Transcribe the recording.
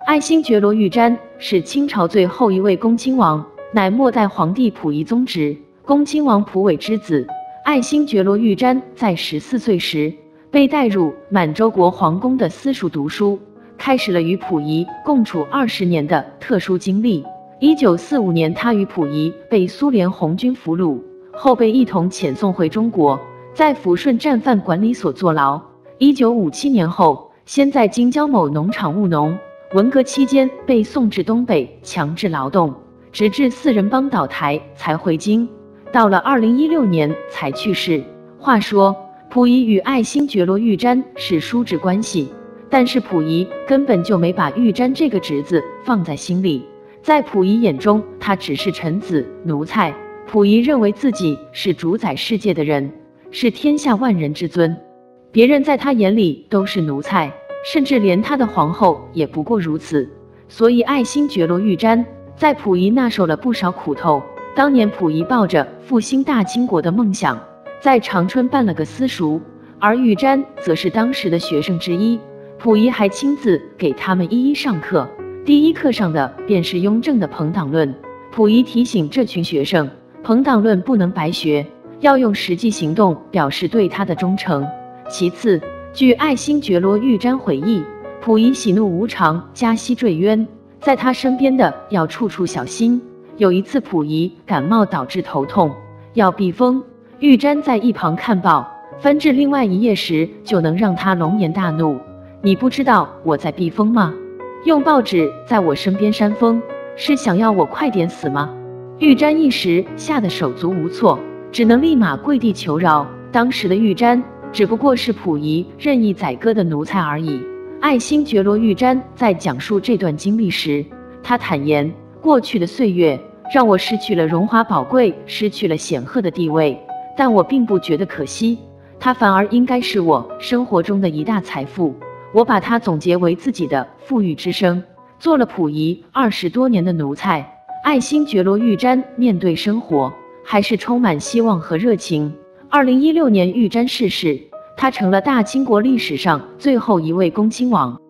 爱新觉罗玉瞻是清朝最后一位恭亲王，乃末代皇帝溥仪宗侄，恭亲王溥伟之子。爱新觉罗玉瞻在14岁时被带入满洲国皇宫的私塾读书，开始了与溥仪共处20年的特殊经历。1945年，他与溥仪被苏联红军俘虏，后被一同遣送回中国，在抚顺战犯管理所坐牢。1957年后，先在京郊某农场务农，文革期间被送至东北强制劳动，直至四人帮倒台才回京，到了2016年才去世。话说，溥仪与爱新觉罗玉瞻是叔侄关系，但是溥仪根本就没把玉瞻这个侄子放在心里，在溥仪眼中，他只是臣子奴才。溥仪认为自己是主宰世界的人，是天下万人之尊，别人在他眼里都是奴才，甚至连他的皇后也不过如此。所以爱新觉罗玉瞻在溥仪那受了不少苦头。当年溥仪抱着复兴大清国的梦想，在长春办了个私塾，而玉瞻则是当时的学生之一。溥仪还亲自给他们一一上课，第一课上的便是雍正的朋党论。溥仪提醒这群学生，朋党论不能白学，要用实际行动表示对他的忠诚。其次，据爱新觉罗玉瞻回忆，溥仪喜怒无常，加息坠冤，在他身边的要处处小心。有一次溥仪感冒导致头痛，要避风，玉瞻在一旁看报，翻至另外一页时，就能让他龙颜大怒：你不知道我在避风吗？用报纸在我身边扇风，是想要我快点死吗？玉瞻一时吓得手足无措，只能立马跪地求饶。当时的玉瞻只不过是溥仪任意宰割的奴才而已。爱新觉罗玉瞻在讲述这段经历时，他坦言，过去的岁月让我失去了荣华宝贵，失去了显赫的地位，但我并不觉得可惜，它反而应该是我生活中的一大财富。我把它总结为自己的富裕之声。做了溥仪20多年的奴才，爱新觉罗玉瞻面对生活还是充满希望和热情。2016年玉瞻逝世，他成了大清国历史上最后一位恭亲王。